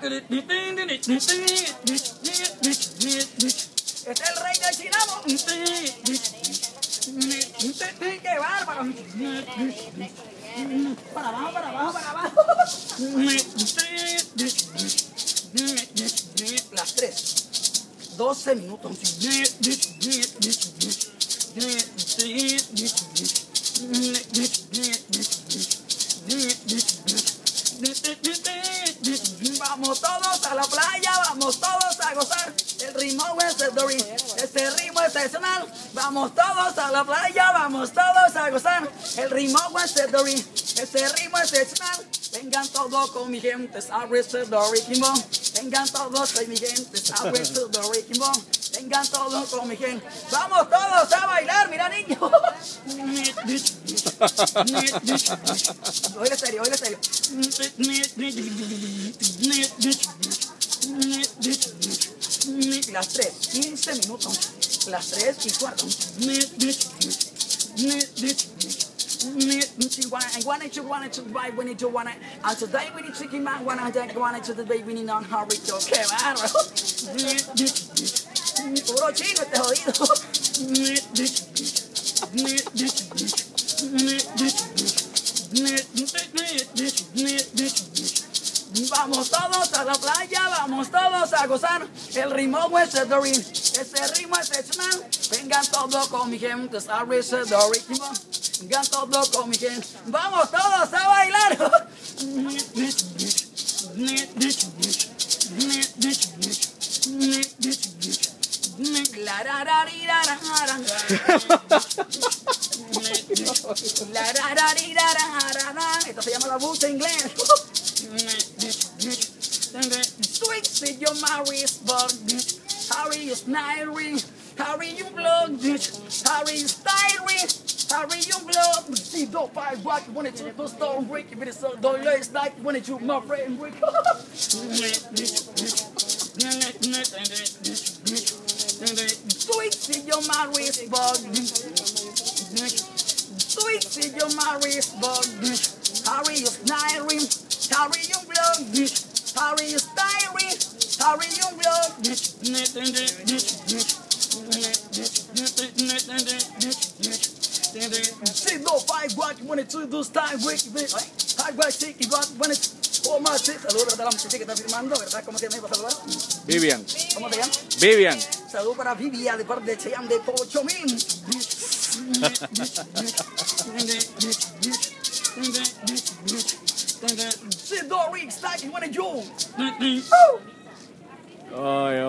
Este es el rey del cinamo. ¡Qué bárbaro! Para abajo, para abajo, para abajo. Las 3. 12 minutos. Vamos todos a la playa, vamos todos a gozar. El ritmo es el Dory, este ritmo es excepcional. Vamos todos a la playa, vamos todos a gozar. El ritmo es el Dory, este ritmo es excepcional. Vengan todos con mi gente, sabes el Dory Kimbo. Vengan todos con mi gente, sabes el Dory Kimbo. Vengan todos con mi gente. Vamos todos a bailar, mira niños. Oiga serio, oiga serio. Las 3, 15 minutos. Las 3 y cuarto. And today we need chicken man, one to the baby, we need non hurry to qué bárbaro. Puro chino este jodido. Vamos todos a la playa, vamos todos a gozar. El ritmo es el Dory, ese ritmo es excepcional. Vengan todos con mi gente, sabes el Dory. Vengan todos con mi gente, vamos todos a bailar. Esto se llama la bucha inglés. Sweet see your Mary's bug, Harry is Nairi, Harry you blood, Harry is Nairi, Harry you blood. See don't fight rock when it's the stone break, if it's so don't let like when it's you my friend break. Sweet see your Mary's bug, sweet see your Mary's bug, Harry is Nairi, Harry you blood. Harry is diary, Harry you blood. See no five watch when it's two those time break. High watch sticky but when it's oh my shit. Saludos para la muchacha que está filmando, ¿verdad? ¿Cómo se llama para saludar? Vivian. ¿Cómo te llamas? Vivian. Saludos para Vivian de parte de chayanne de pochomil. See Dory, it's like when it's you. Ay,